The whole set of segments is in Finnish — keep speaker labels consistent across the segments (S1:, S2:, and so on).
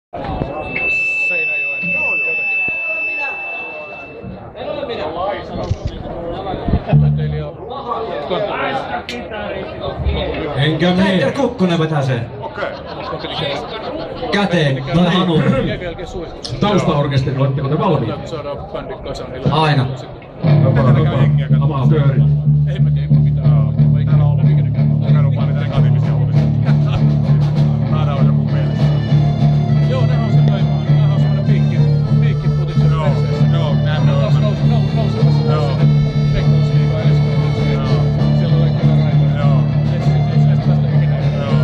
S1: Seinäjoen jotakin.
S2: Enkä Peter Kukkonen vetää sen.
S1: Okei.
S2: Käteen, tai Hanu. Taustaorkesteri, oletteko te valmiit?
S1: Saadaan bändin kasaan.
S2: Aina. Avaa pyöri.
S1: Ei mä tiedä mitään. Täällä on kokenut paljon negatiivisia uutisia. Aina on joku mielessä. Joo, nehän on se kaimaa. Nehän on semmonen piikki putissa perseessä. Joo, nehän on nousemassa sinne Veikkausliigaan Eskoon. Siellä on kyllä raivoja. Joo. Ei se edes päästä ikinä. Joo.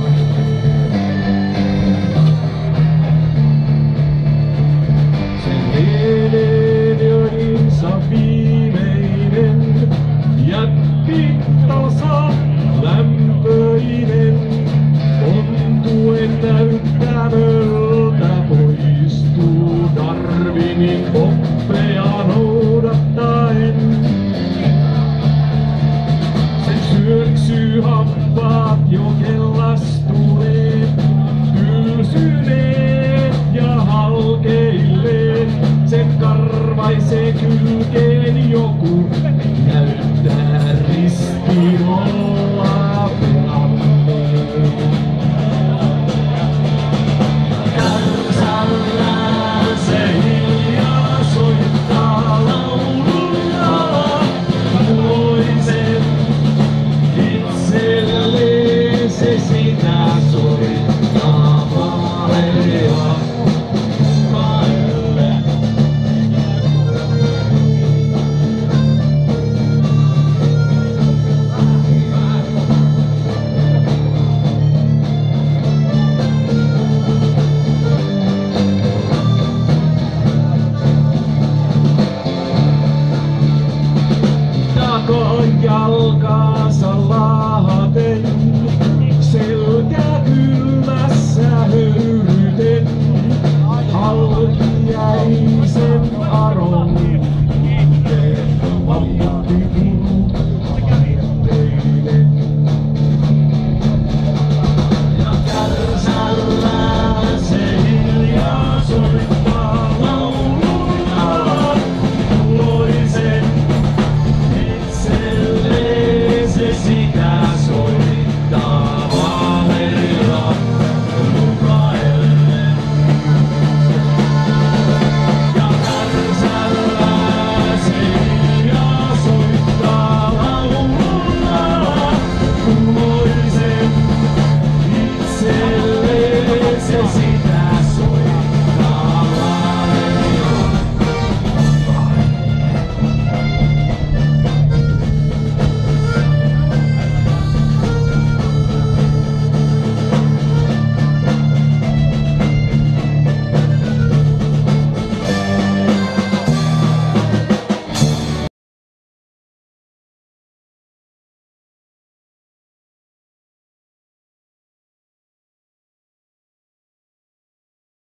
S3: Sen edelleensa viimeinen jätti tasa lämpöinen. Ontuen näyttämöltä poistuu Darwinin oppeja noudattaen. Sen syöksyy hampaat jo kellastuneet, tylsyneet ja halkeilleet. Sen karvaisee kylkeen joku, näyttää ristiin olla pelaa.